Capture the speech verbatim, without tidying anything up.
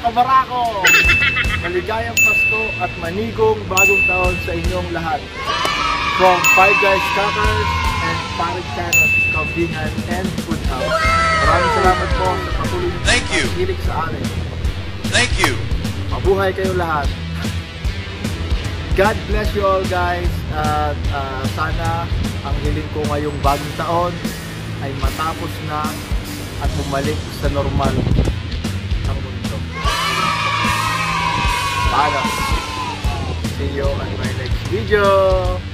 kabarako! Maligayang Pasko at manigong bagong taon sa inyong lahat. From Five Guys Crackers and Paricanos, Kaubingan and Food House. Maraming salamat po sa patuloy na pagkikilig sa amin. Thank you. Mabuhay kayo lahat. God bless you all guys. At uh, sana ang hiling ko ngayong bagong taon ay matapos na at bumalik sa normal ang mundo. Paalam. See you on my next video.